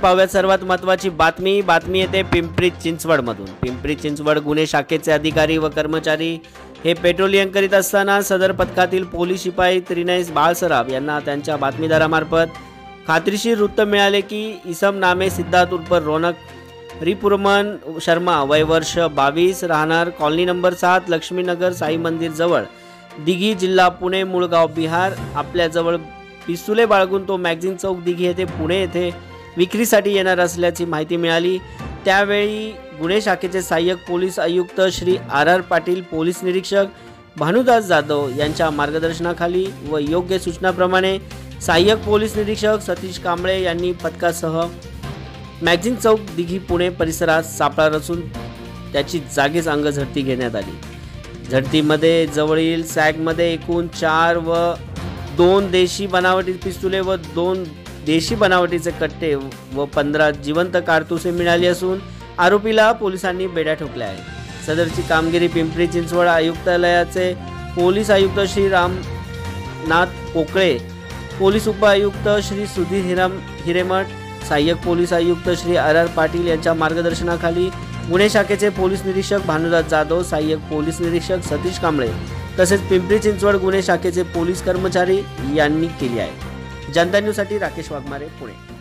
पाहूयात सर्वात महत्त्वाची बातमी येते पिंपरी चिंचवडमधून। पिंपरी चिंचवड गुन्हे शाखेचे अधिकारी व कर्मचारी हे पेट्रोलिंग करीत असताना सदर पथकातील पोलीस शिपाई त्रिनयस बाळसराफ यांना त्यांच्या बातमीदारामार्फत खात्रीशीर वृत्त मिळाले की इसम नामे सिद्धार्थ उर्फ रौनक रिपुरमन शर्मा वय वर्ष 22 राहणार कॉलनी नंबर 7 लक्ष्मीनगर साई मंदिर जवळ दिघी जिल्हा पुणे मुळगाव बिहार आपल्या जवळ पिस्तुले बाळगून तो मॅगझिन चौक दिघी येथे पुणे येथे विक्रीसाठी येणार असल्याची माहिती मिळाली। त्यावेळी गुन्हे शाखेचे सहाय्यक पोलीस आयुक्त श्री आर पाटील, पोलीस निरीक्षक भानुदास जाधव यांच्या मार्गदर्शनाखाली व योग्य सूचनाप्रमाणे सहाय्यक पोलीस निरीक्षक सतीश कांबळे यांनी पथकासह मॅगझिन चौक दिघी पुणे परिसरात सापळा रचून त्याची जागीच अंगझडती घेण्यात आली। झडतीमध्ये जवळील सॅगमध्ये एकूण 4 व 2 देशी बनावटी पिस्तुले व 2 देशी बनावटीचे कट्टे व 15 जिवंत कारतुसे मिळाली असून आरोपीला पोलिसांनी बेड्या ठोकल्या आहेत। सदरची कामगिरी पिंपरी चिंचवड आयुक्तालयाचे पोलीस आयुक्त श्री रामनाथ पोकळे, पोलीस उपआयुक्त श्री सुधीर हिरेमठ, सहाय्यक पोलीस आयुक्त श्री आर पाटील यांच्या मार्गदर्शनाखाली गुन्हे शाखेचे पोलीस निरीक्षक भानुदास जाधव, सहाय्यक पोलीस निरीक्षक सतीश कांबळे तसेच पिंपरी चिंचवड गुन्हे शाखेचे पोलीस कर्मचारी यांनी केली आहे। जनता न्यूजसाठी राकेश वाघमारे, पुणे।